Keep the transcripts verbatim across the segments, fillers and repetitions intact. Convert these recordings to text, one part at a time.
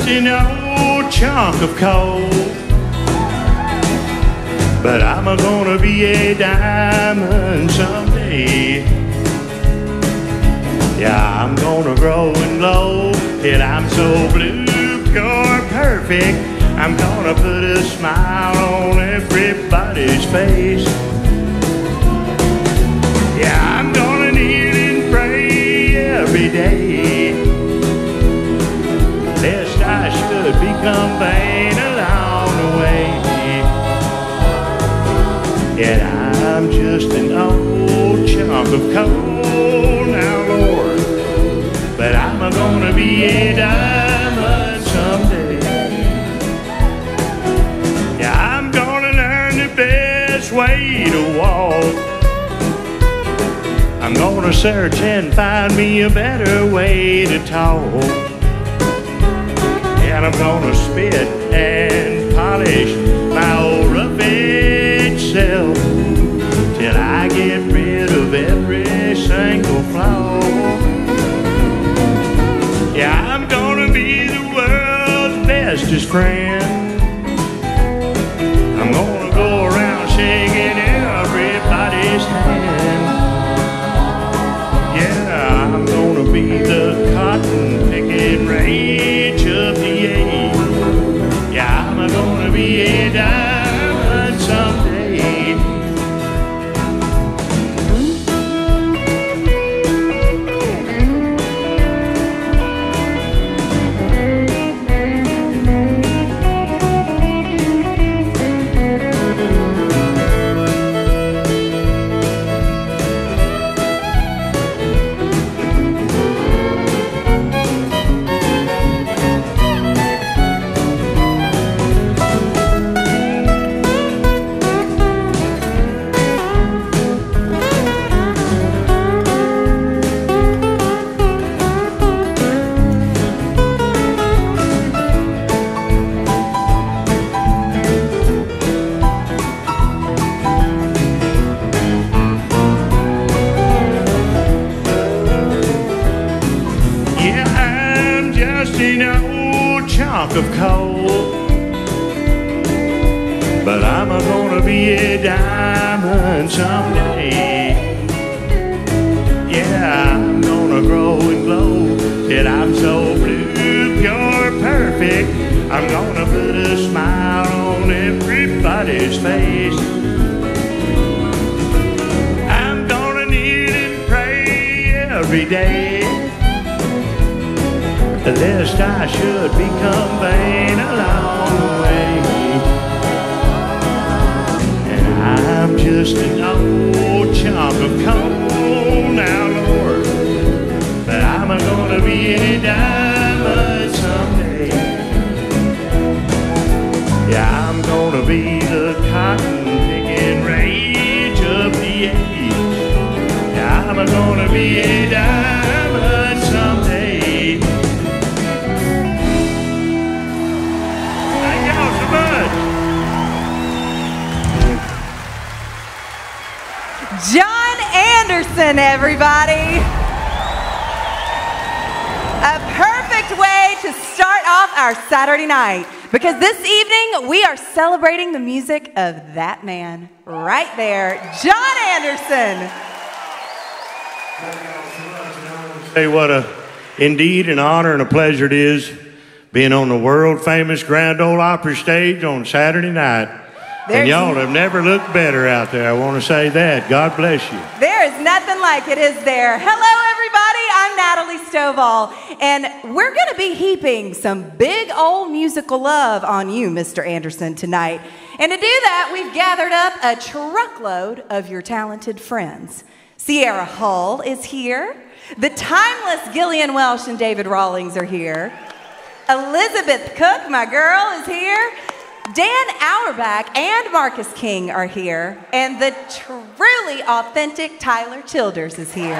an old chunk of coal, but I'm gonna be a diamond someday. Yeah, I'm gonna grow and glow till I'm so blue, pure, perfect. I'm gonna put a smile on everybody's face. Yeah, I'm gonna kneel and pray every day, lest I should become vain along the way. Yet I'm just an old chunk of coal now, Lord, but I'm gonna be a diamond someday. Yeah, I'm gonna learn the best way to walk. I'm gonna search and find me a better way to talk. And I'm gonna spit and polish my old rough-edged self till I get rid of every single flaw. Yeah, I'm gonna be the world's bestest friend. I'm gonna go around shaking everybody's hand. Yeah, I'm gonna be the cotton picking rage of the age. Yeah, I'm gonna be a diamond someday. Of coal, but I'm gonna be a diamond someday. Yeah, I'm gonna grow and glow till I'm so blue, pure, perfect. I'm gonna put a smile on everybody's face. I'm gonna kneel and pray every day, lest I should become vain along the way. And I'm just an old chunk of coal now, Lord, but I'm gonna be a diamond someday. Yeah, I'm gonna be the cotton picking rage of the age. Yeah, I'm gonna be a diamond someday. John Anderson, everybody. A perfect way to start off our Saturday night, because this evening we are celebrating the music of that man right there, John Anderson. Say what a indeed an honor and a pleasure it is being on the world famous Grand Ole Opry stage on Saturday night. There's and y'all have never looked better out there. I want to say that. God bless you. There is nothing like it, is there? Hello, everybody. I'm Natalie Stovall, and we're going to be heaping some big old musical love on you, Mister Anderson, tonight. And to do that, we've gathered up a truckload of your talented friends. Sierra Hull is here. The timeless Gillian Welch and David Rawlings are here. Elizabeth Cook, my girl, is here. Dan Auerbach and Marcus King are here, and the truly authentic Tyler Childers is here.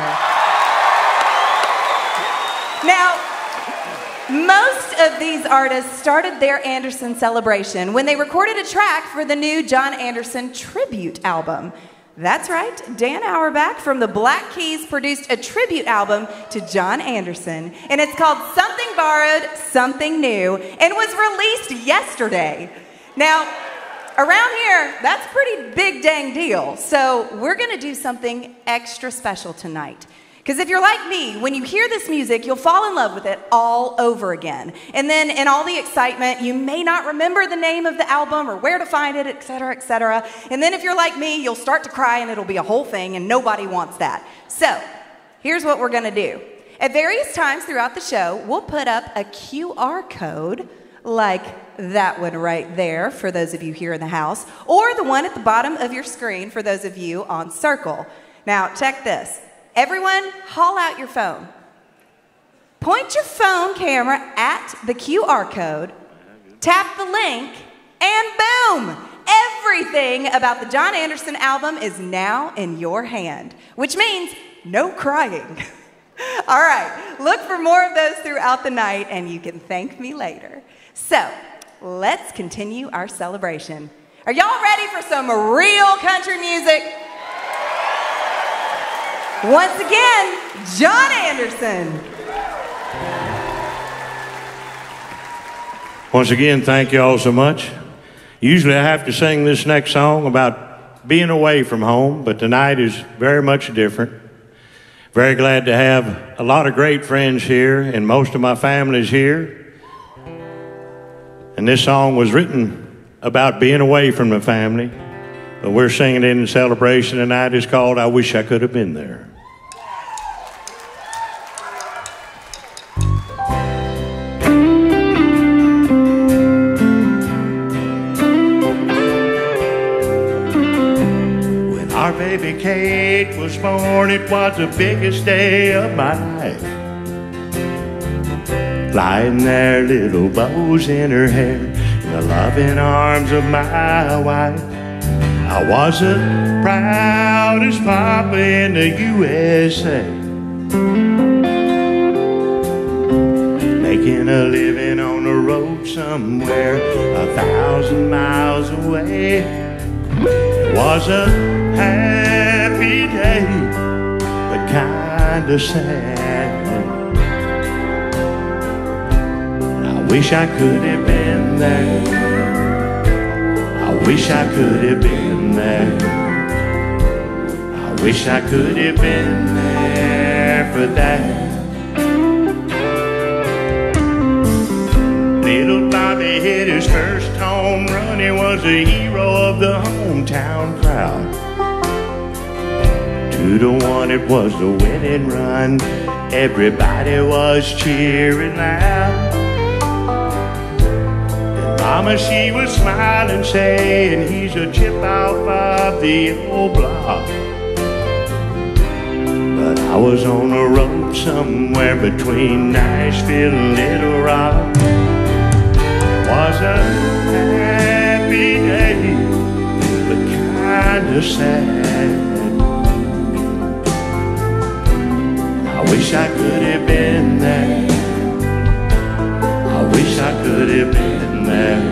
Now, most of these artists started their Anderson celebration when they recorded a track for the new John Anderson tribute album. That's right, Dan Auerbach from the Black Keys produced a tribute album to John Anderson, and it's called Something Borrowed, Something New, and was released yesterday. Now, around here, that's a pretty big dang deal, so we're gonna do something extra special tonight. Because if you're like me, when you hear this music, you'll fall in love with it all over again. And then in all the excitement, you may not remember the name of the album or where to find it, et cetera, et cetera. And then if you're like me, you'll start to cry and it'll be a whole thing, and nobody wants that. So here's what we're gonna do. At various times throughout the show, we'll put up a Q R code like that one right there for those of you here in the house, or the one at the bottom of your screen for those of you on Circle. Now, check this. Everyone, haul out your phone. Point your phone camera at the Q R code, tap the link, and boom! Everything about the John Anderson album is now in your hand, which means no crying. All right, look for more of those throughout the night, and you can thank me later. So, let's continue our celebration. Are y'all ready for some real country music? Once again, John Anderson. Once again, thank you all so much. Usually I have to sing this next song about being away from home, but tonight is very much different. Very glad to have a lot of great friends here, and most of my family's here. And this song was written about being away from the family, but we're singing it in celebration tonight. It's called I Wish I Could Have Been There. When our baby Kate was born, it was the biggest day of my life. Lying there, little bows in her hair, in the loving arms of my wife. I was the proudest papa in the U S A, making a living on the road somewhere a thousand miles away. It was a happy day, but kinda sad. I wish I could have been there. I wish I could have been there. I wish I could have been there for that. Little Bobby hit his first home run. He was a hero of the hometown crowd. Two to one, it was the winning run. Everybody was cheering loud. Mama, she was smiling, saying he's a chip off of the old block. But I was on the road somewhere between Nashville and Little Rock. It was a happy day, but kinda sad. I wish I could have been there. I wish I could have been there.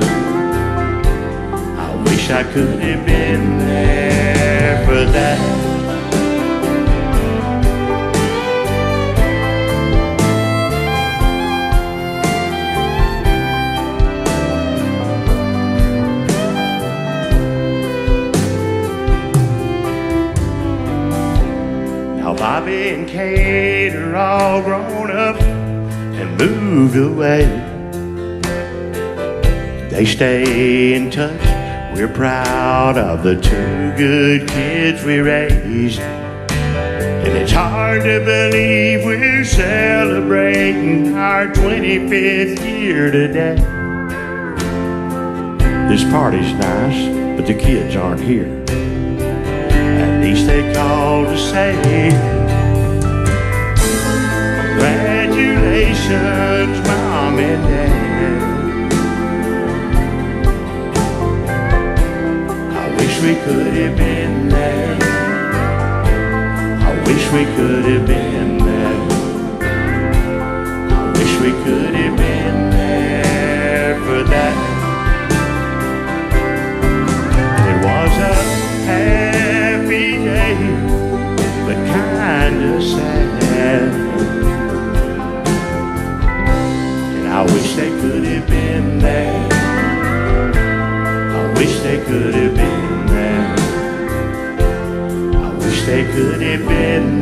I wish I could have been there for that. Now Bobby and Kate are all grown up and moved away. They stay in touch. We're proud of the two good kids we raised. And it's hard to believe we're celebrating our twenty-fifth year today. This party's nice, but the kids aren't here. At least they called to say congratulations, Mom and Dad. We could have been there. I wish we could have been there. I wish we could have been there for that. It was a happy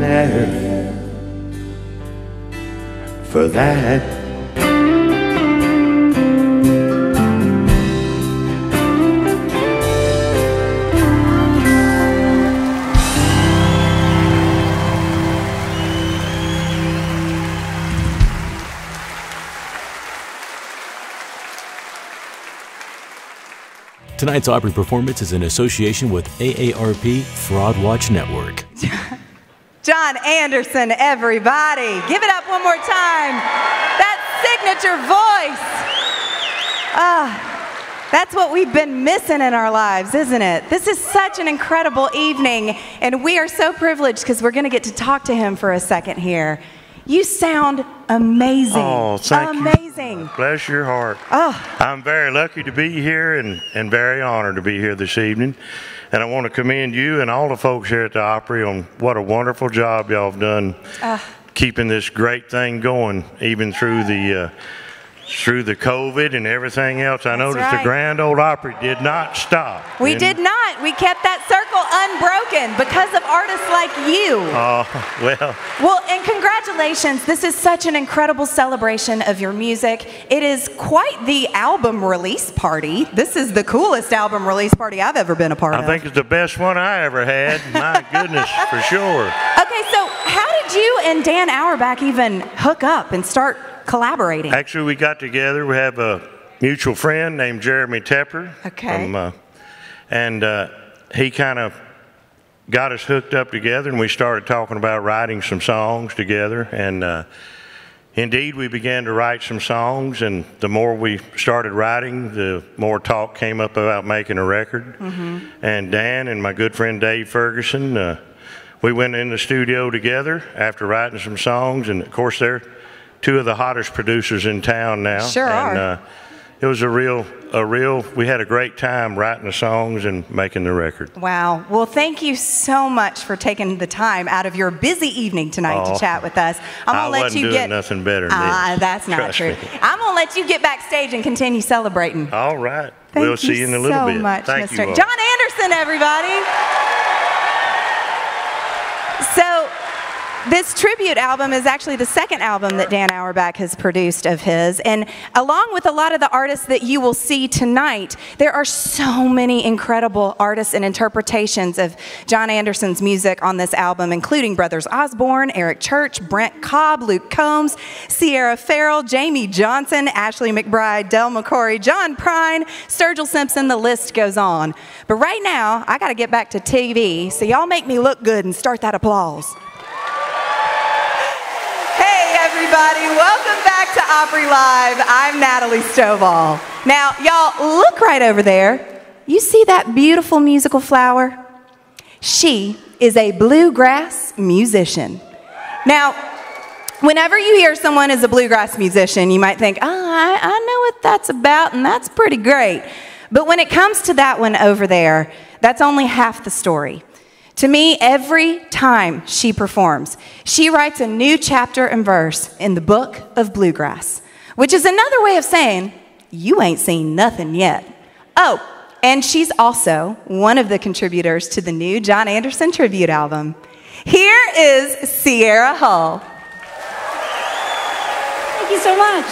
there for that. Tonight's Opry performance is in association with A A R P Fraud Watch Network. John Anderson, everybody. Give it up one more time. That signature voice. Ah, that's what we've been missing in our lives, isn't it? This is such an incredible evening, and we are so privileged because we're going to get to talk to him for a second here. You sound amazing. Oh, thank amazing. you. Amazing. Bless your heart. Oh. I'm very lucky to be here and, and very honored to be here this evening. And I want to commend you and all the folks here at the Opry on what a wonderful job y'all have done uh. keeping this great thing going, even through the uh, through the COVID and everything else. I noticed right. the Grand Ole Opry did not stop. We and, did not. We kept that circle unbroken because of artists like you. Oh, uh, well. Well, and congratulations. This is such an incredible celebration of your music. It is quite the album release party. This is the coolest album release party I've ever been a part I of. I think it's the best one I ever had. My goodness, for sure. Okay, so how did you and Dan Auerbach even hook up and start collaborating? Actually, we got together. We have a mutual friend named Jeremy Tepper. Okay. From, uh, and uh, he kind of got us hooked up together, and we started talking about writing some songs together. And uh, indeed, we began to write some songs, and the more we started writing, the more talk came up about making a record. Mm-hmm. And Dan and my good friend Dave Ferguson, uh, we went in the studio together after writing some songs, and of course, they're two of the hottest producers in town now. Sure and, are. Uh, it was a real, a real, we had a great time writing the songs and making the record. Wow. Well, thank you so much for taking the time out of your busy evening tonight oh, to chat with us. I'm gonna I let wasn't you doing get nothing better than uh, this. That's not Trust true. me. I'm going to let you get backstage and continue celebrating. All right. Thank we'll see you in a little so bit. Much, Thank Mister you all. John Anderson, everybody. So, this tribute album is actually the second album that Dan Auerbach has produced of his. And along with a lot of the artists that you will see tonight, there are so many incredible artists and interpretations of John Anderson's music on this album, including Brothers Osborne, Eric Church, Brent Cobb, Luke Combs, Sierra Farrell, Jamie Johnson, Ashley McBride, Del McCoury, John Prine, Sturgill Simpson, the list goes on. But right now, I got to get back to T V, so y'all make me look good and start that applause. Everybody, welcome back to Opry Live. I'm Natalie Stovall. Now, y'all, look right over there. You see that beautiful musical flower? She is a bluegrass musician. Now, whenever you hear someone is a bluegrass musician, you might think, oh, I, I know what that's about, and that's pretty great. But when it comes to that one over there, that's only half the story. To me, every time she performs, she writes a new chapter and verse in the book of bluegrass, which is another way of saying, you ain't seen nothing yet. Oh, and she's also one of the contributors to the new John Anderson tribute album. Here is Sierra Hull. Thank you so much.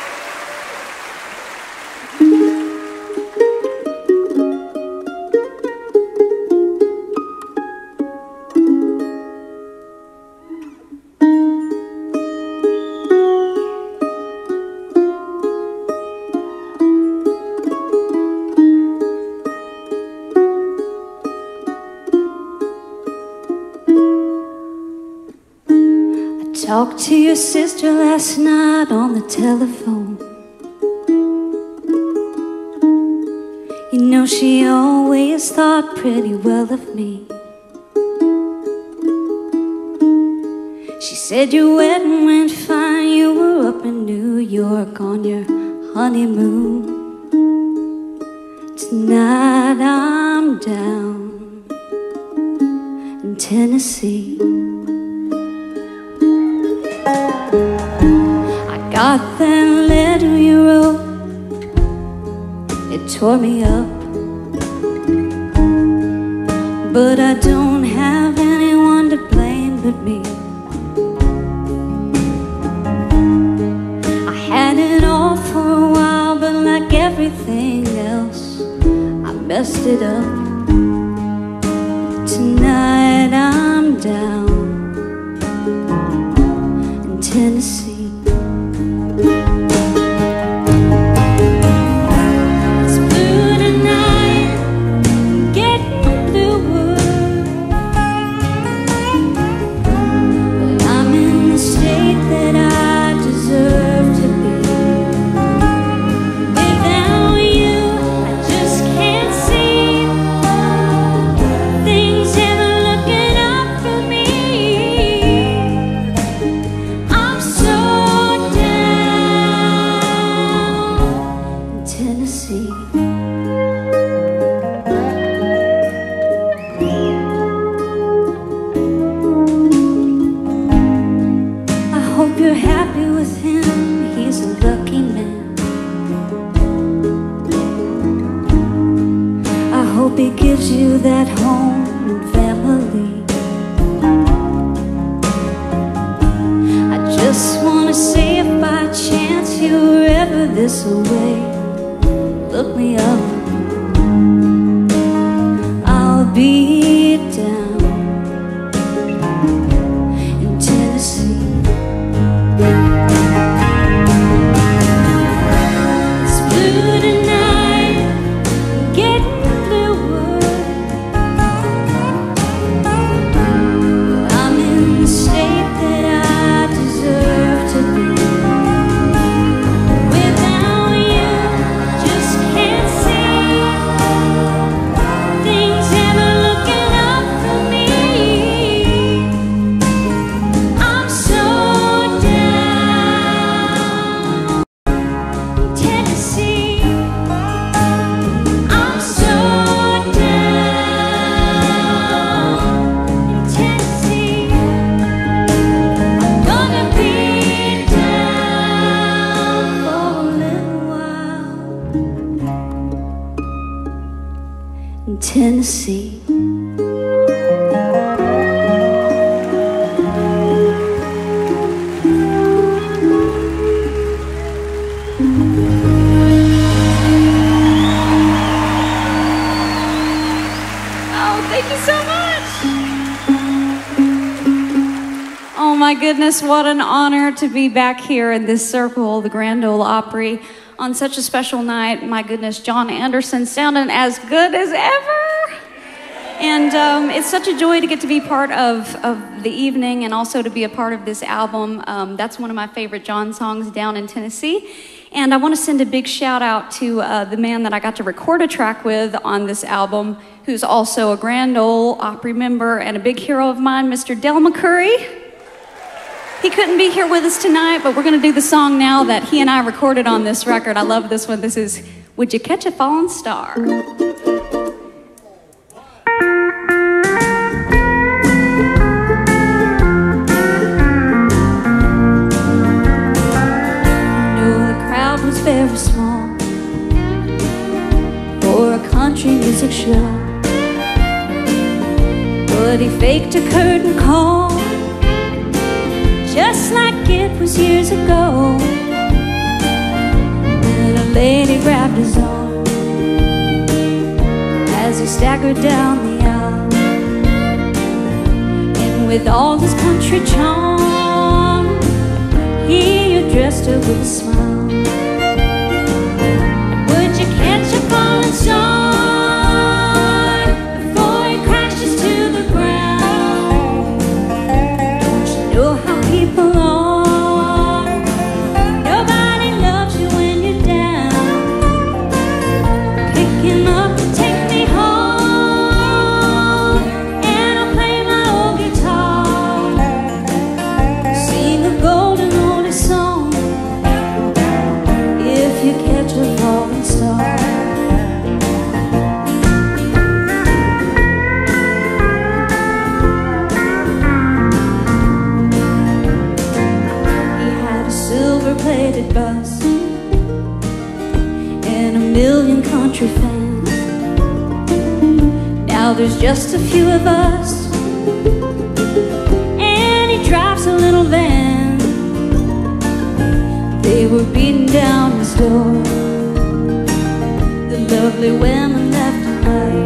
Talked to your sister last night on the telephone. You know she always thought pretty well of me. She said your wedding went fine. You were up in New York on your honeymoon. Tonight I'm down in Tennessee. I got that letter you wrote, it tore me up. But I don't have anyone to blame but me. lifted up. Tonight I'm down in Tennessee. It's blue tonight, getting bluer, but I'm in the state that I deserve to be. Without you, I just can't see things ever looking up for me. I'm so down in Tennessee. I hope you're happy with him, he's a lucky man. I hope he gives you that home and family. I just wanna say if by chance you're ever this away, look me up. I'll be down in Tennessee. It's blue tonight, getting bluer, but I'm in the state that I deserve to be. Without you, I just can't see things ever looking up for me. I'm so down in Tennessee. I'm so down in Tennessee. I'm gonna be down for a little while in Tennessee. Oh, thank you so much. Oh my goodness, what an honor to be back here in this circle, the Grand Ole Opry, on such a special night. My goodness, John Anderson sounding as good as ever. And um, it's such a joy to get to be part of, of the evening and also to be a part of this album. Um, that's one of my favorite John songs, Down in Tennessee. And I want to send a big shout out to uh, the man that I got to record a track with on this album, who's also a Grand Ole Opry member and a big hero of mine, Mister Del McCurry. He couldn't be here with us tonight, but we're going to do the song now that he and I recorded on this record. I love this one. This is Would You Catch a Falling Star? Was very small for a country music show, but he faked a curtain call just like it was years ago. And a lady grabbed his arm as he staggered down the aisle, and with all his country charm, he addressed her with a smile. Would you catch a falling star before it crashes to the ground? Don't you know how people are? Nobody loves you when you're down. Pick him up and take me home, and I'll play my old guitar, sing a golden oldie song. If you catch a falling star. He had a silver-plated bus and a million country fans. Now there's just a few of us, and he drives a little van. They were down his door. The lovely women left tonight.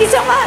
you so much.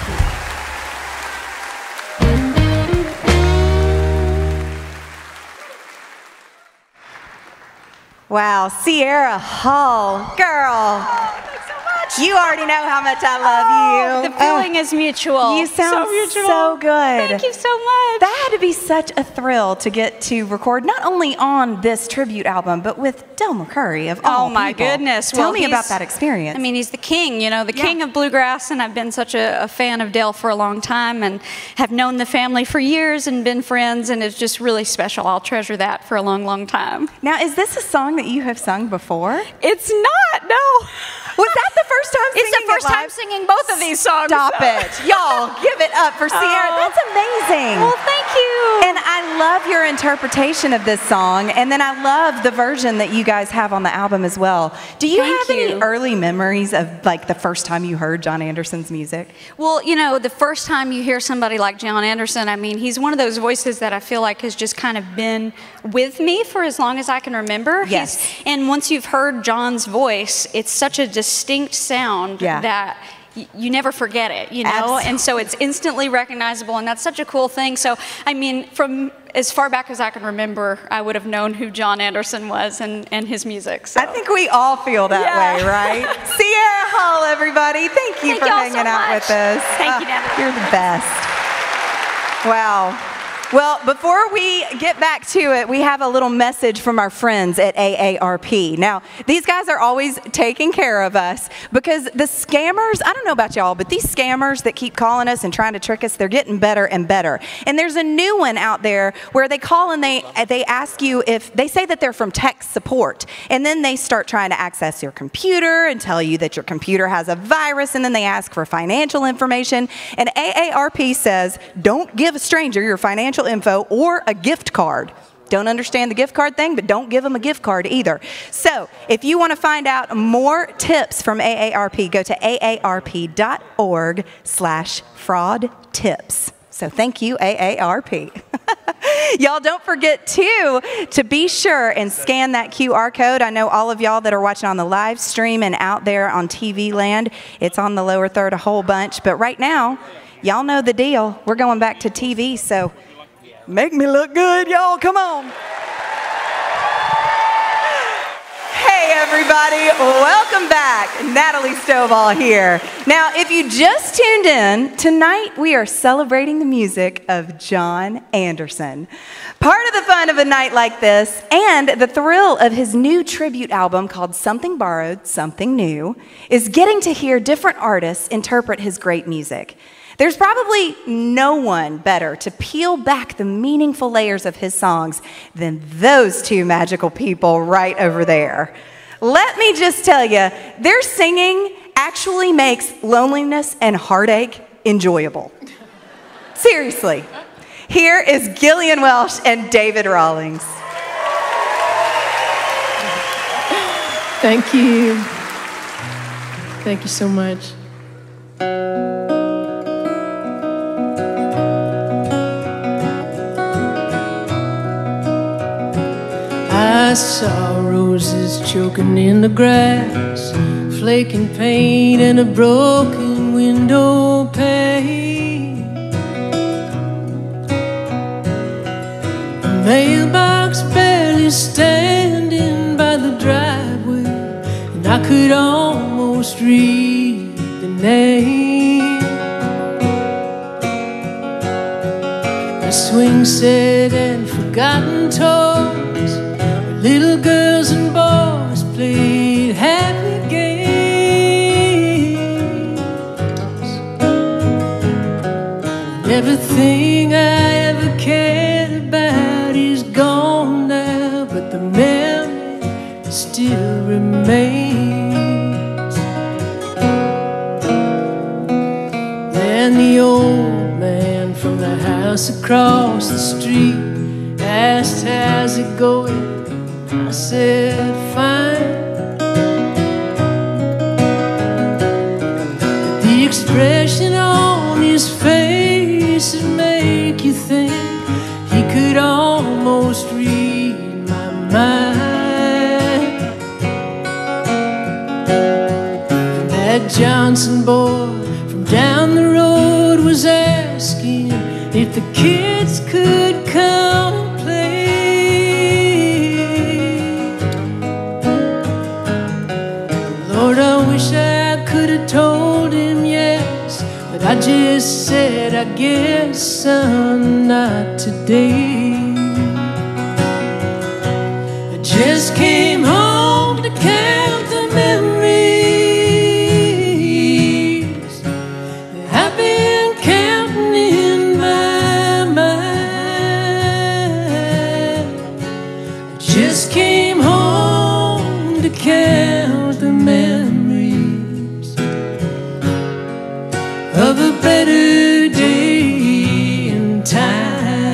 Wow, Sierra Hall, girl. You already know how much I love you. The feeling uh, is mutual. You sound so, mutual. so good. Thank you so much. That had to be such a thrill to get to record, not only on this tribute album, but with Del McCoury of all Oh my people. goodness. Tell well, me about that experience. I mean, he's the king, you know, the yeah. king of bluegrass, and I've been such a, a fan of Del for a long time and have known the family for years and been friends, and it's just really special. I'll treasure that for a long, long time. Now, is this a song that you have sung before? It's not, no. Was that the first time singing It's the first it live? time singing both of these songs. Stop it. Y'all, give it up for Sierra. Oh. That's amazing. Well, thank you. And I love your interpretation of this song, and then I love the version that you guys have on the album as well. Do you Thank have you. any early memories of like the first time you heard John Anderson's music? Well, you know, the first time you hear somebody like John Anderson, I mean, he's one of those voices that I feel like has just kind of been with me for as long as I can remember. Yes. He's, and once you've heard John's voice, it's such a distinct sound Yeah. that y- you never forget it, you know? Absolutely. And so it's instantly recognizable, and that's such a cool thing. So, I mean, from as far back as I can remember, I would have known who John Anderson was and, and his music. So. I think we all feel that Yeah. way, right? Sierra Hall, everybody. Thank you Thank for y'all hanging so out much. with us. Thank you, Oh, Natalie. You're the best. Wow. Well, before we get back to it, we have a little message from our friends at A A R P. Now, these guys are always taking care of us because the scammers, I don't know about y'all, but these scammers that keep calling us and trying to trick us, they're getting better and better. And there's a new one out there where they call and they, they ask you if, they say that they're from tech support. And then they start trying to access your computer and tell you that your computer has a virus, and then they ask for financial information. And A A R P says, don't give a stranger your financial info or a gift card. Don't understand the gift card thing, but don't give them a gift card either. So if you want to find out more tips from A A R P, go to A A R P dot org slash fraud tips. So thank you, A A R P. Y'all don't forget too to be sure and scan that Q R code. I know all of y'all that are watching on the live stream and out there on T V land, it's on the lower third a whole bunch. But right now, y'all know the deal. We're going back to T V, so make me look good, y'all. Come on. Hey, everybody. Welcome back. Natalie Stovall here. Now, if you just tuned in, tonight we are celebrating the music of John Anderson. Part of the fun of a night like this and the thrill of his new tribute album called Something Borrowed, Something New is getting to hear different artists interpret his great music. There's probably no one better to peel back the meaningful layers of his songs than those two magical people right over there. Let me just tell you, their singing actually makes loneliness and heartache enjoyable. Seriously. Here is Gillian Welch and David Rawlings. Thank you. Thank you so much. I saw roses choking in the grass, flaking paint and a broken window pane. A mailbox barely standing by the driveway, and I could almost read the name. The swing set and forgotten toys, little girls and boys played happy games. And everything I ever cared about is gone now, but the memory still remains. And the old man from the house across the street asked, how's it going? I said, fine. But the expression on his face would make you think he could almost read my mind. And that Johnson boy from down the road was asking if the kids could come and play. Lord, I wish I could have told him yes, but I just said, I guess, son, not today. I just came home to count the memories that I've been counting in my mind. I just came home to count the memories of a better day in time.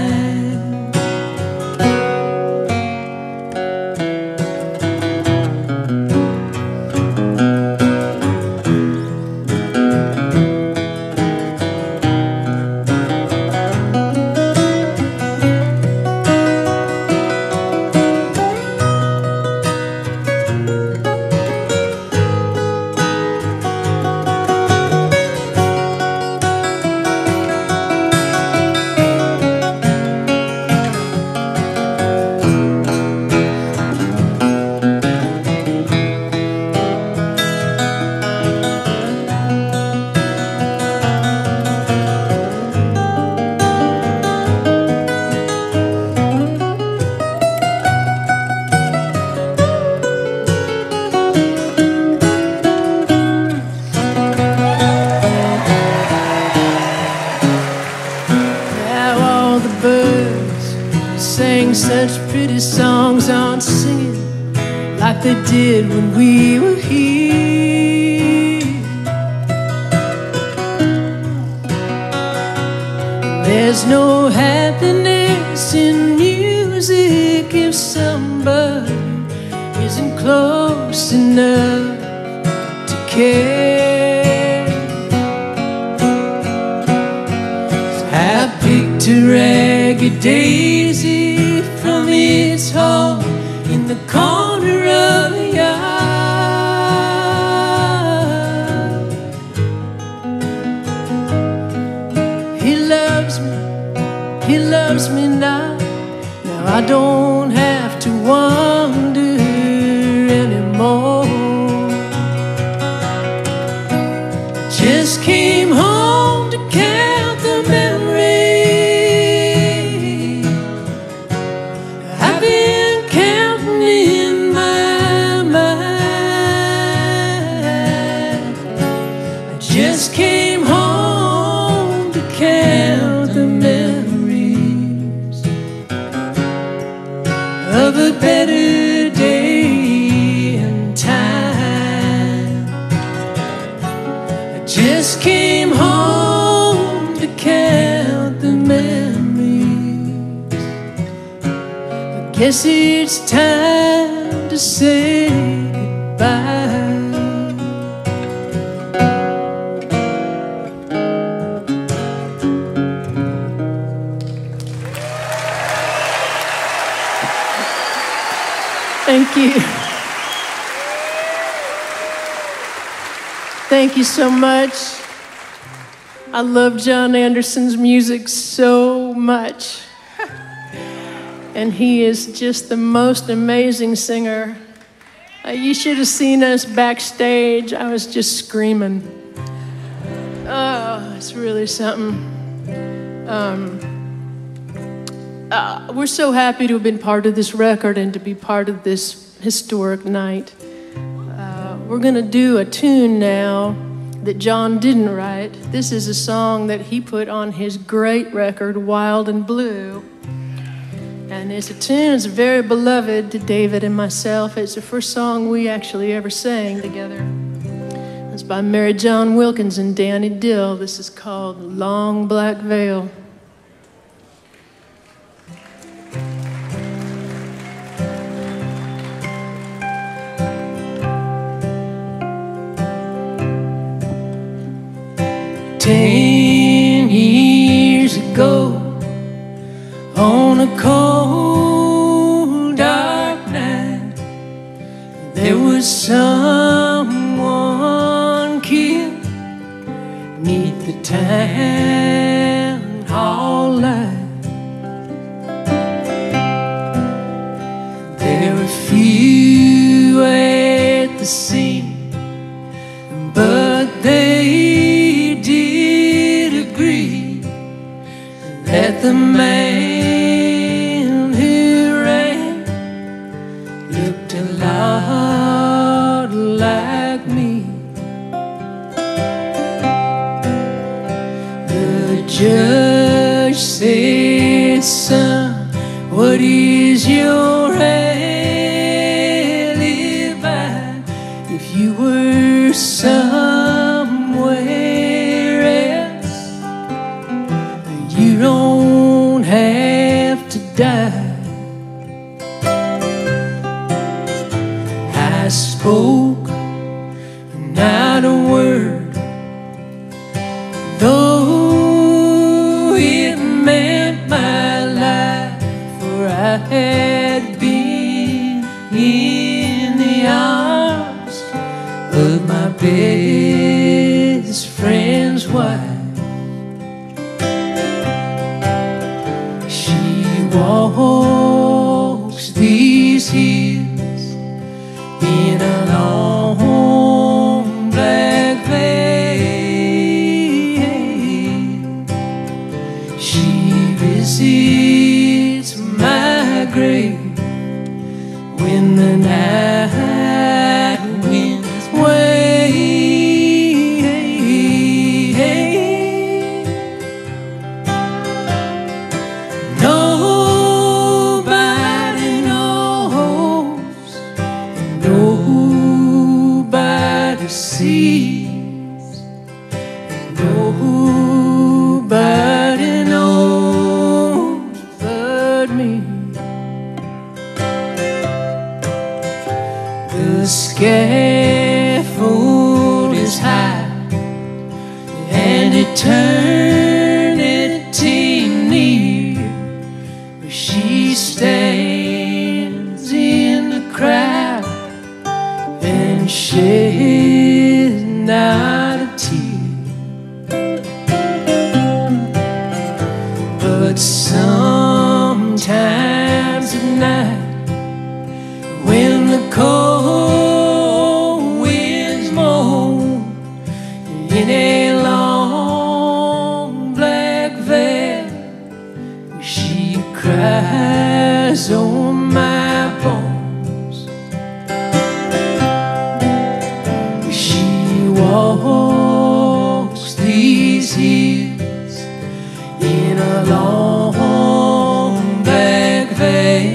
Such pretty songs aren't singing like they did when we were here. There's no happiness in music if somebody isn't close enough to care. So I picked a ragged daisy from its home in the corner of the yard. He loves me, he loves me now. Now I don't have to wonder anymore. Just came home to count the memories of a better day and time. I just came home to count the memories. I guess it's time to say goodbye. Thank you. Thank you so much. I love John Anderson's music so much. And he is just the most amazing singer. Uh, you should have seen us backstage. I was just screaming. Oh, it's really something. Um, Uh, we're so happy to have been part of this record and to be part of this historic night. Uh, we're going to do a tune now that John didn't write. This is a song that he put on his great record, Wild and Blue. And it's a tune that's very beloved to David and myself. It's the first song we actually ever sang together. It's by Mary John Wilkins and Danny Dill. This is called Long Black Veil. Ten years ago, on a cold, dark night, there was someone killed near town hall light. There were few at the scene, but they did agree that the man who ran looked a lot like me. The judge said, son, what is your alibi? If you were somewhere else, you don't have to die. I spoke not a word, though it meant my life, for I had been in the arms of my best friend's wife. She walks these hills in a long black veil. She visits my grave when the night winds wave. Nobody knows, nobody sees, nobody knows but me. The scaffold is high and eternity near, where she stands in the crowd and sheds not a tear. But sometimes at night, when the cold winds moan in a long black veil, she cries on my bones. She walks these hills in a long black veil.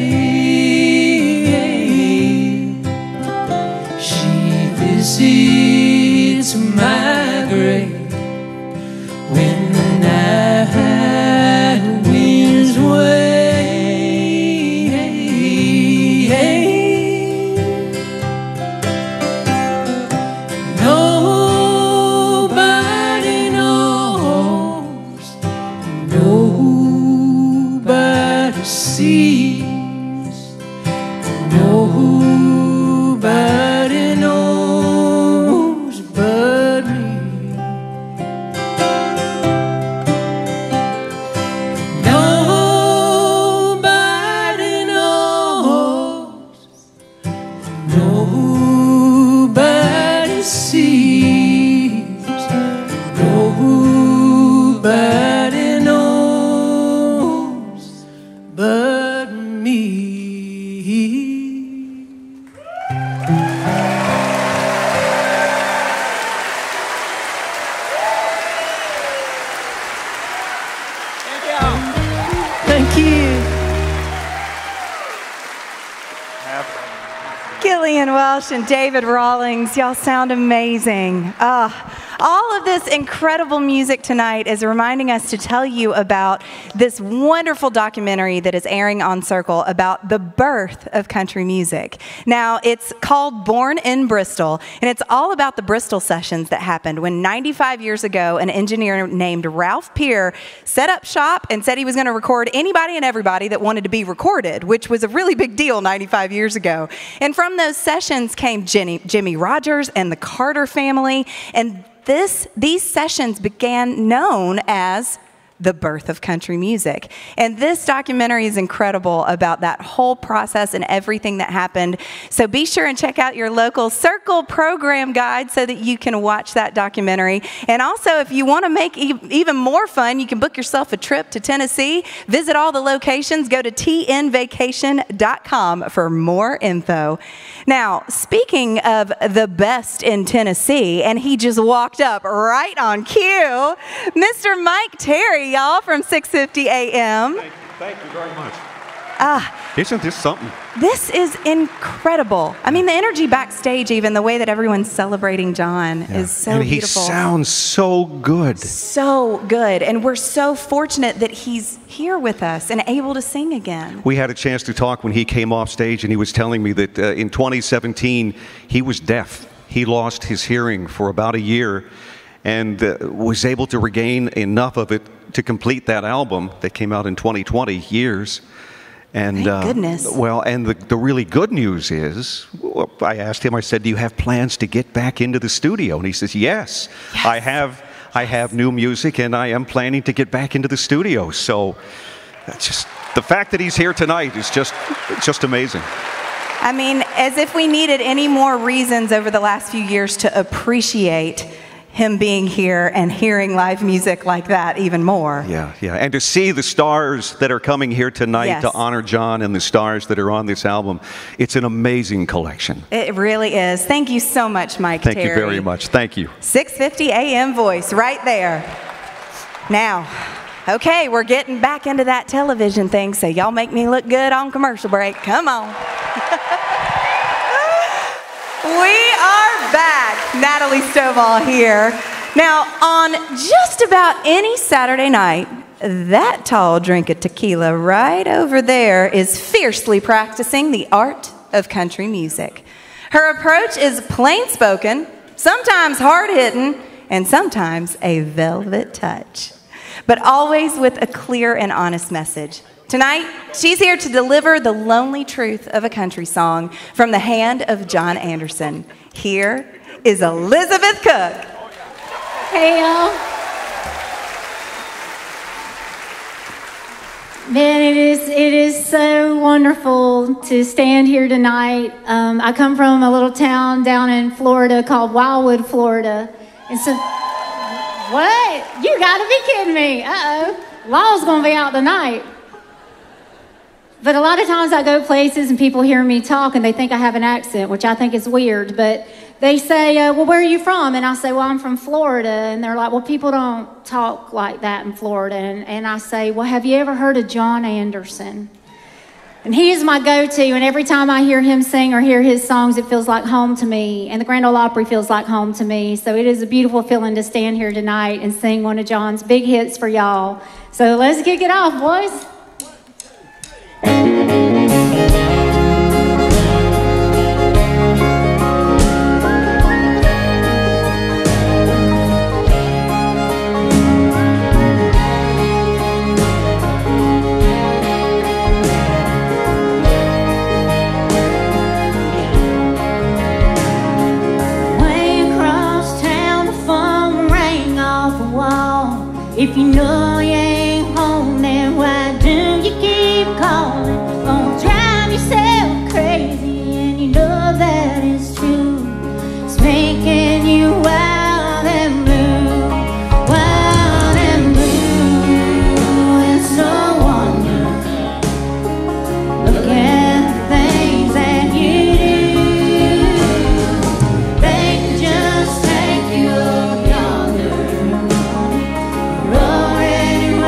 She visits my grave when the night winds wave. Nobody knows, nobody sees, nobody knows but me. Nobody knows, nobody sees, nobody knows but me. Thank you. Gillian Welch and David Rawlings, y'all sound amazing. Uh, all of this incredible music tonight is reminding us to tell you about this wonderful documentary that is airing on Circle about the birth of country music. Now, it's called Born in Bristol, and it's all about the Bristol sessions that happened when ninety-five years ago, an engineer named Ralph Peer set up shop and said he was going to record anybody and everybody that wanted to be recorded, which was a really big deal ninety-five years ago. And from those sessions came Jenny, Jimmy Rogers and the Carter family, and this, these sessions began known as the birth of country music. And this documentary is incredible about that whole process and everything that happened. So be sure and check out your local Circle program guide so that you can watch that documentary. And also, if you want to make e even more fun, you can book yourself a trip to Tennessee, visit all the locations, go to T N vacation dot com for more info. Now, speaking of the best in Tennessee, and he just walked up right on cue, Mister Mike Terry, y'all, from six fifty A M. Thank you, thank you very much. Ah, Isn't this something? this is incredible. I mean, the energy backstage, even the way that everyone's celebrating John, Yeah. is so and he beautiful. sounds so good. So good. And we're so fortunate that he's here with us and able to sing again. We had a chance to talk when he came off stage, and he was telling me that uh, in twenty seventeen, he was deaf. He lost his hearing for about a year and uh, was able to regain enough of it to complete that album that came out in twenty twenty, years. And, Thank uh, goodness. Well, and the, the really good news is, well, I asked him, I said, do you have plans to get back into the studio? And he says, yes, Yes. I have. I have new music, and I am planning to get back into the studio. So that's just, the fact that he's here tonight is just, just amazing. I mean, as if we needed any more reasons over the last few years to appreciate him being here and hearing live music like that even more. Yeah, yeah. And to see the stars that are coming here tonight Yes. to honor John and the stars that are on this album, it's an amazing collection. It really is. Thank you so much, Mike Thank Terry. you very much. Thank you. six fifty A M voice right there. Now, okay, we're getting back into that television thing, so y'all make me look good on commercial break. Come on. We are back. Natalie Stovall here. Now, on just about any Saturday night, that tall drink of tequila right over there is fiercely practicing the art of country music. Her approach is plain spoken, sometimes hard hitting, and sometimes a velvet touch, but always with a clear and honest message. Tonight, she's here to deliver the lonely truth of a country song from the hand of John Anderson. Here is Elizabeth Cook. Hey, y'all. Man, it is, it is so wonderful to stand here tonight. Um, I come from a little town down in Florida called Wildwood, Florida. And so, what? You gotta be kidding me. Uh-oh. Law's gonna be out tonight. But a lot of times I go places and people hear me talk and they think I have an accent, which I think is weird. But they say, uh, well, where are you from? And I say, well, I'm from Florida. And they're like, well, people don't talk like that in Florida. And, and I say, well, have you ever heard of John Anderson? And he is my go-to. And every time I hear him sing or hear his songs, it feels like home to me. And the Grand Ole Opry feels like home to me. So it is a beautiful feeling to stand here tonight and sing one of John's big hits for y'all. So let's kick it off, boys. If you know you ain't home, then why do you keep calling? Gonna drive yourself crazy, and you know that it's true. It's making you wild and blue, wild and blue. It's so wonderful. Look at the things that you do. They can just take you up yonder. Already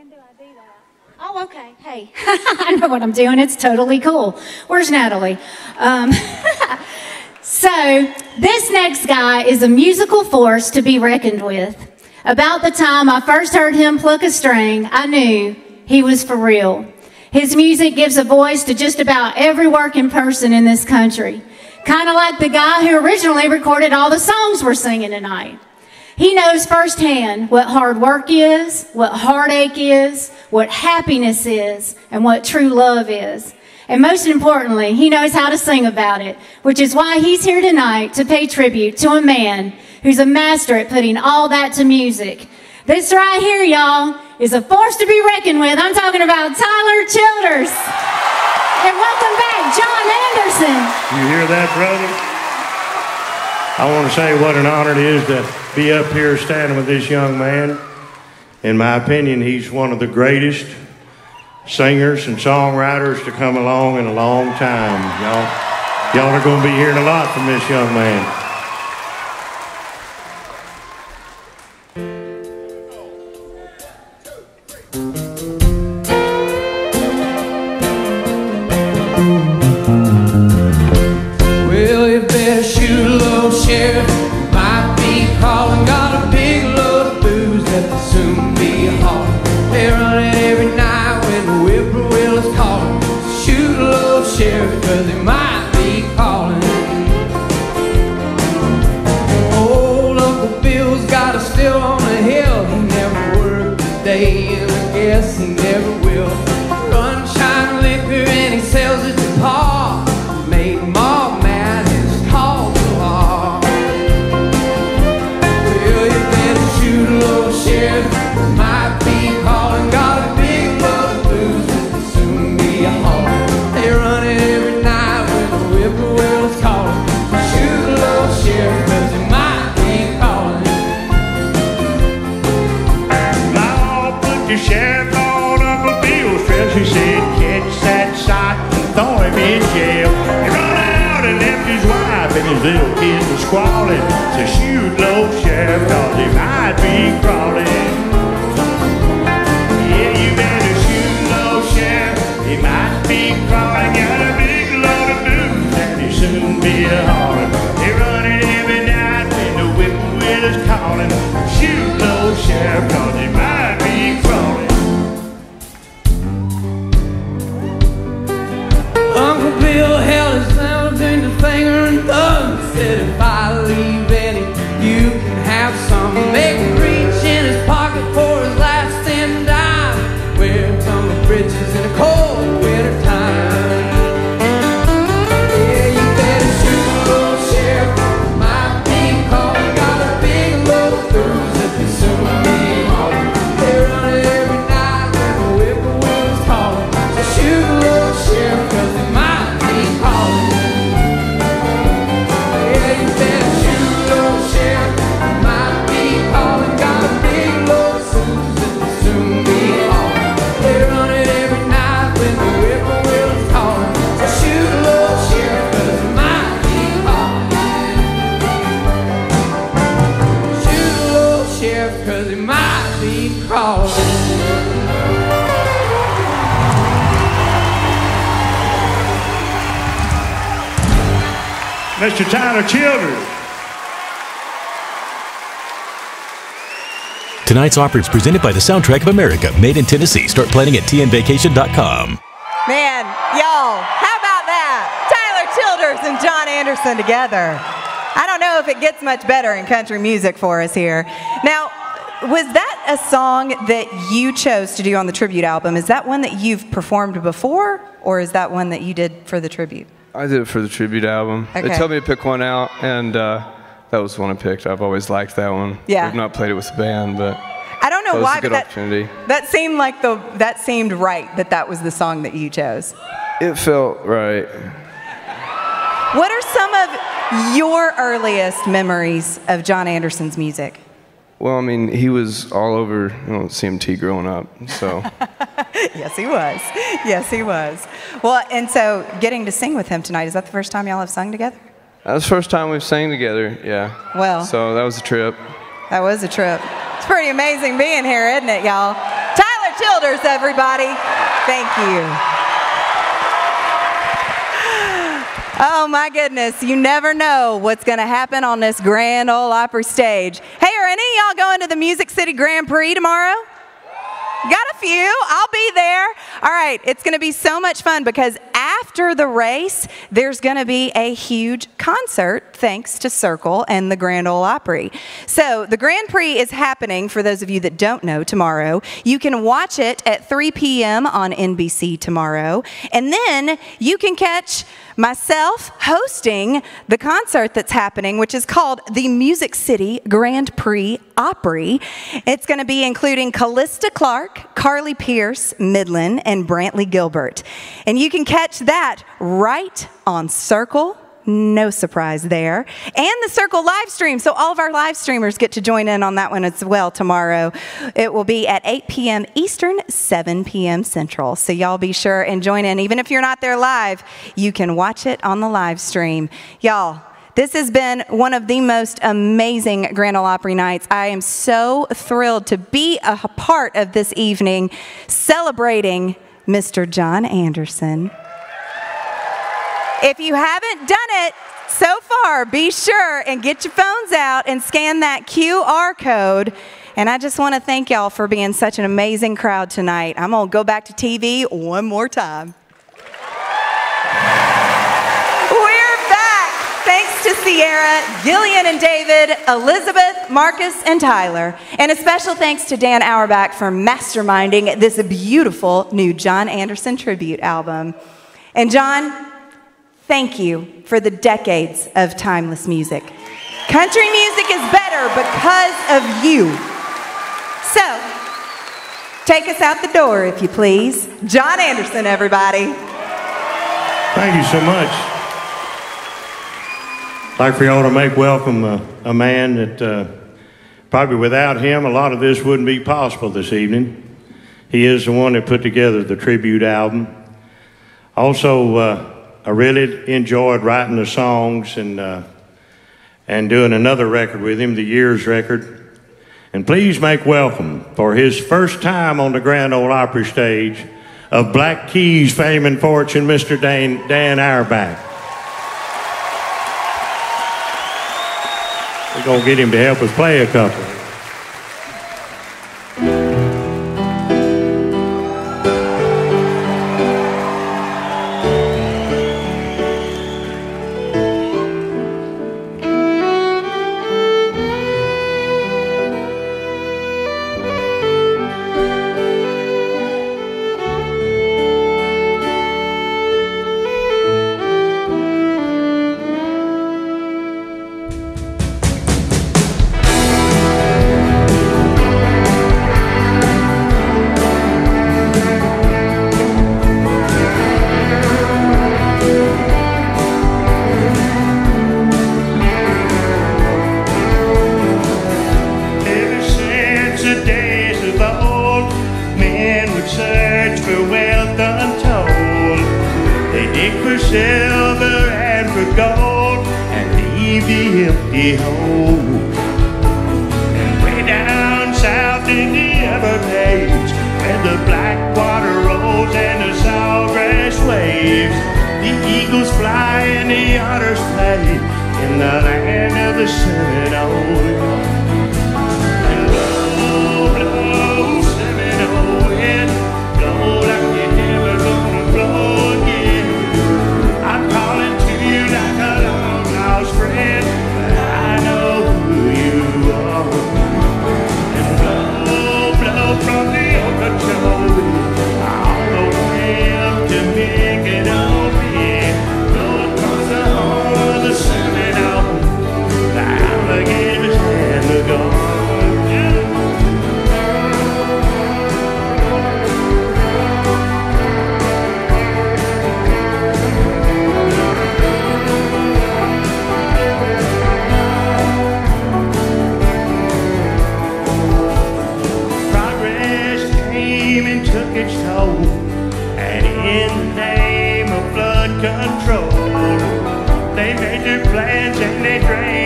When do I do that? Oh, okay. Hey, I know what I'm doing. It's totally cool. Where's Natalie? Um, so this next guy is a musical force to be reckoned with. About the time I first heard him pluck a string, I knew he was for real. His music gives a voice to just about every working person in this country. Kind of like the guy who originally recorded all the songs we're singing tonight. He knows firsthand what hard work is, what heartache is, what happiness is, and what true love is. And most importantly, he knows how to sing about it, which is why he's here tonight to pay tribute to a man who's a master at putting all that to music. This right here, y'all, is a force to be reckoned with. I'm talking about Tyler Childers. And welcome back, John Anderson. You hear that, brother? I want to say what an honor it is to be up here standing with this young man. In my opinion, he's one of the greatest singers and songwriters to come along in a long time. Y'all, y'all are going to be hearing a lot from this young man. Little kids were squalling, so shoot low, sheriff, cause they might be crawling. Yeah, you better shoot low, sheriff, he might be crawling. Got a big load of booze and he soon be a hauling. They running every night when the whippoorwill is calling. Shoot low, sheriff, cause they might be crawling. Uncle Bill held his thumb between the finger and thumb. Said if I leave any, you can have some. Make him reach in his pocket for his last ten dime. Wear tumble britches in the cold winter time. Yeah, you better shoot a little sheriff, might be calling. Got a big load of booze that they soon be hauling. They run it every night when the whippoorwill's calling. So shoot a little sheriff, cause they might be calling. Mister Tyler Childers. Tonight's Opry is presented by the Soundtrack of America, made in Tennessee. Start planning at t n vacation dot com. Man, y'all, how about that? Tyler Childers and John Anderson together. I don't know if it gets much better in country music for us here. Now, was that a song that you chose to do on the tribute album? Is that one that you've performed before, or is that one that you did for the tribute? I did it for the tribute album. Okay. They told me to pick one out, and uh, that was the one I picked. I've always liked that one. Yeah. I've not played it with the band, but I don't know that was why, a good but that, opportunity. that seemed like the that seemed right that that was the song that you chose. It felt right. What are some of your earliest memories of John Anderson's music? Well, I mean, he was all over, you know, C M T growing up, so. Yes, he was. Yes, he was. Well, and so getting to sing with him tonight, is that the first time y'all have sung together? That was the first time we've sang together, yeah. Well. So that was a trip. That was a trip. It's pretty amazing being here, isn't it, y'all? Tyler Childers, everybody. Thank you. Oh my goodness, you never know what's going to happen on this Grand Ole Opry stage. Hey, are any of y'all going to the Music City Grand Prix tomorrow? Got a few. I'll be there. All right, it's going to be so much fun because after the race, there's going to be a huge concert thanks to Circle and the Grand Ole Opry. So the Grand Prix is happening, for those of you that don't know, tomorrow. You can watch it at three p m on N B C tomorrow. And then you can catch myself hosting the concert that's happening, which is called the Music City Grand Prix Opry. It's going to be including Callista Clark, Carly Pierce, Midland, and Brantley Gilbert. And you can catch that right on Circle. No surprise there. And the Circle live stream. So all of our live streamers get to join in on that one as well tomorrow. It will be at eight p m Eastern, seven p m Central. So y'all be sure and join in. Even if you're not there live, you can watch it on the live stream. Y'all, this has been one of the most amazing Grand Ole Opry nights. I am so thrilled to be a part of this evening celebrating Mister John Anderson. If you haven't done it so far, be sure and get your phones out and scan that Q R code. And I just want to thank y'all for being such an amazing crowd tonight. I'm going to go back to T V one more time. We're back. Thanks to Sierra, Gillian and David, Elizabeth, Marcus, and Tyler. And a special thanks to Dan Auerbach for masterminding this beautiful new John Anderson tribute album. And John, thank you for the decades of timeless music. Country music is better because of you. So, take us out the door, if you please. John Anderson, everybody. Thank you so much. I'd like for y'all to make welcome a, a man that uh, probably without him, a lot of this wouldn't be possible this evening. He is the one that put together the tribute album. Also, uh, I really enjoyed writing the songs and uh, and doing another record with him, the Years record. And please make welcome for his first time on the Grand Ole Opry stage of Black Keys fame and fortune, Mister Dan, Dan Auerbach. We're gonna get him to help us play a couple.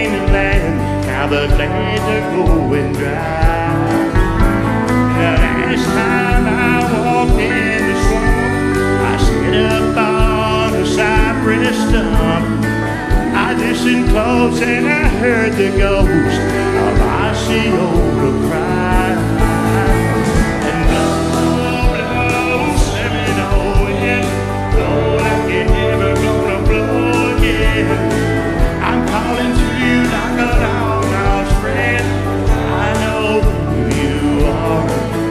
The glades are going dry. last time I walked in the swamp, I sat up on a cypress stump. I listened close and I heard the ghost of Osceola cry. And blow, blow, Seminole wind, blow like you're never gonna blow again. I'm calling to you like a long lost friend. I know who you are.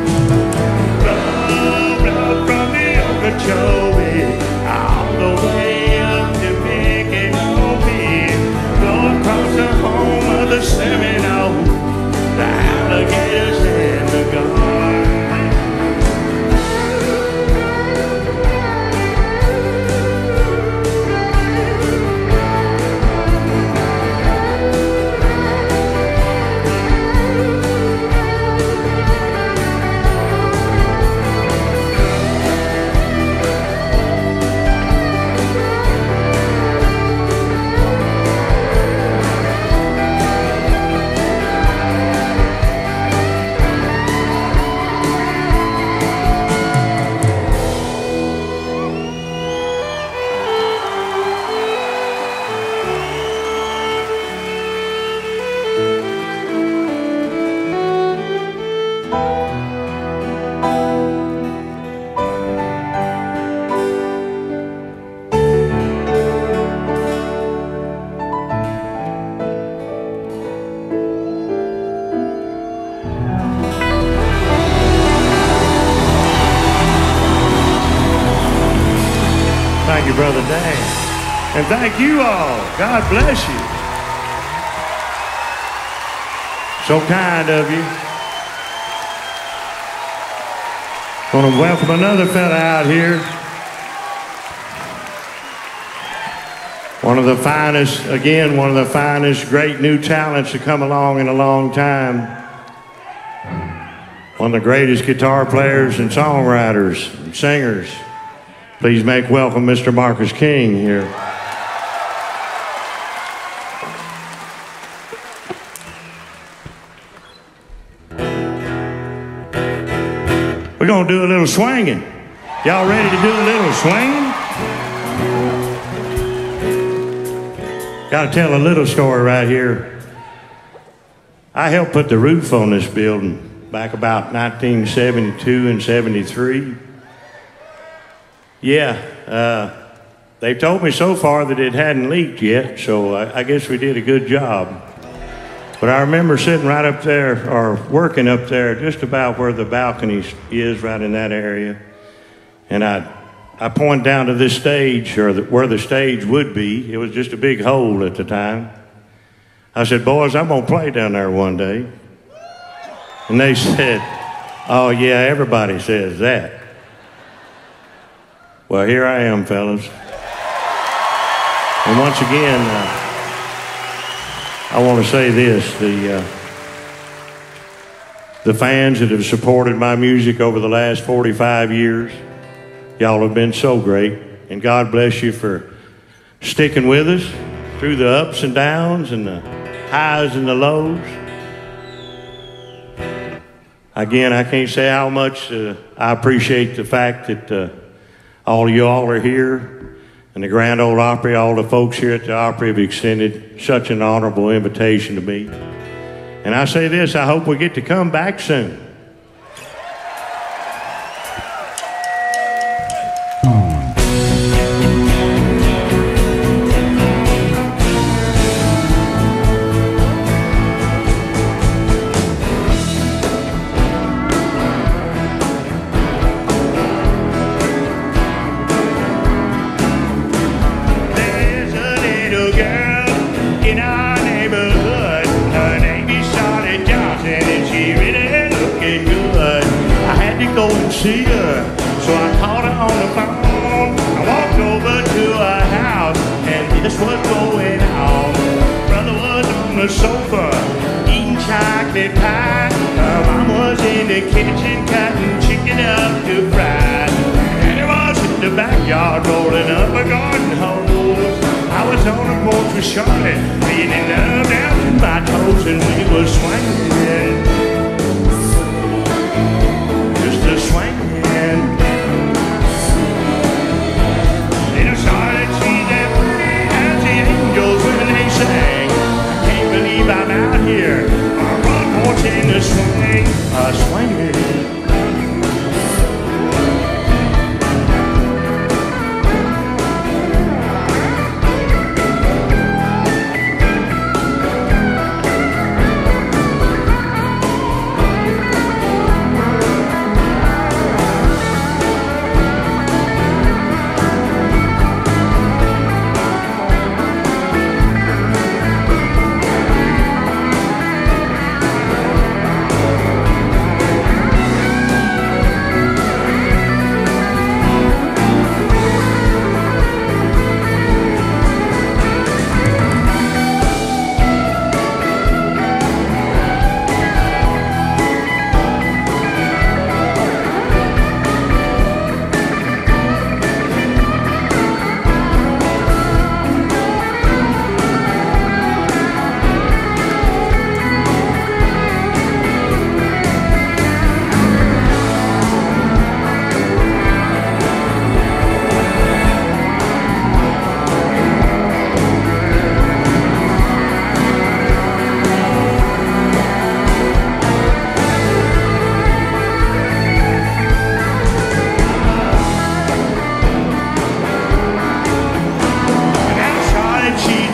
Blow, blow from the Okeechobee all the way up to Mickey-Moby. Blow across the home of the Seminole, the alligators and the guard. Thank you, Brother Dan. And thank you all. God bless you. So kind of you. Want to welcome another fella out here. One of the finest, again, one of the finest great new talents to come along in a long time. One of the greatest guitar players and songwriters and singers. Please make welcome Mister Marcus King here. We're gonna do a little swinging. Y'all ready to do a little swinging? Gotta tell a little story right here. I helped put the roof on this building back about nineteen seventy-two and seventy-three. Yeah, uh, they told me so far that it hadn't leaked yet, so I, I guess we did a good job. But I remember sitting right up there, or working up there, just about where the balcony is, right in that area. And I, I pointed down to this stage, or the, where the stage would be. It was just a big hole at the time. I said, boys, I'm gonna play down there one day. And they said, oh yeah, everybody says that. Well, here I am, fellas. And once again, uh, I want to say this. The, uh, the fans that have supported my music over the last forty-five years, y'all have been so great. And God bless you for sticking with us through the ups and downs and the highs and the lows. Again, I can't say how much uh, I appreciate the fact that uh, all of you all are here, and the Grand Ole Opry, all the folks here at the Opry have extended such an honorable invitation to me. And I say this, I hope we get to come back soon. See her, so I called her on the phone. I walked over to her house, and this was going on. Brother was on the sofa, eating chocolate pie. Her mom was in the kitchen, cutting chicken up to fry. And it was in the backyard, rolling up a garden hose. I was on the porch with Charlotte, feeling love down to my toes, and we were swinging.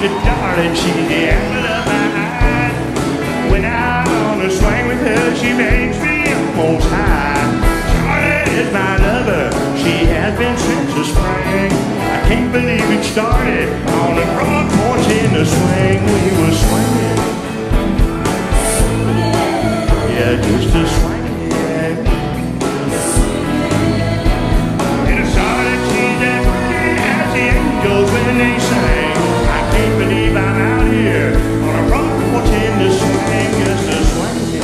but darling, she's the apple of my eye. When I'm on a swing with her, she makes me almost high. Charlotte is my lover, she has been since the spring. I can't believe it started on the front porch in the swing. We were swinging, yeah, just a swing. When they sing, I can't believe I'm out here on a front porch in the swing, just a swing.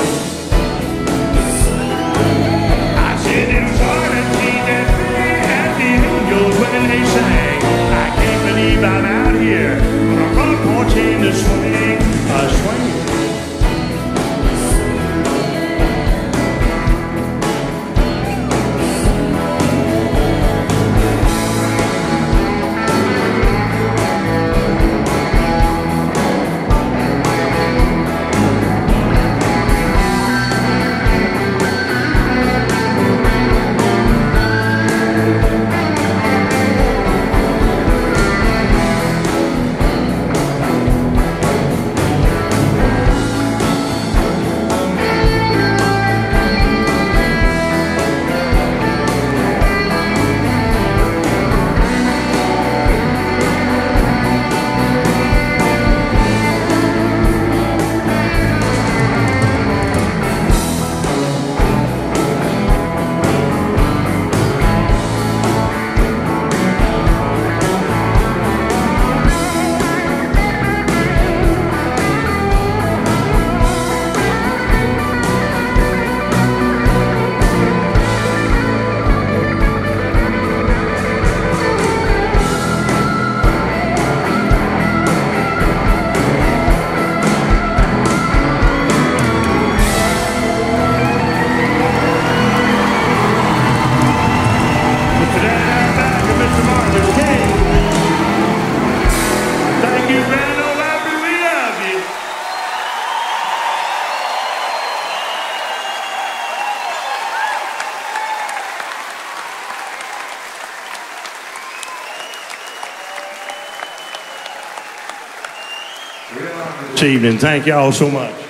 I said them Charlotte she's that pretty as the angels when they sing. I can't believe I'm out here on a front porch in the swing, a swing. This evening. Thank y'all so much.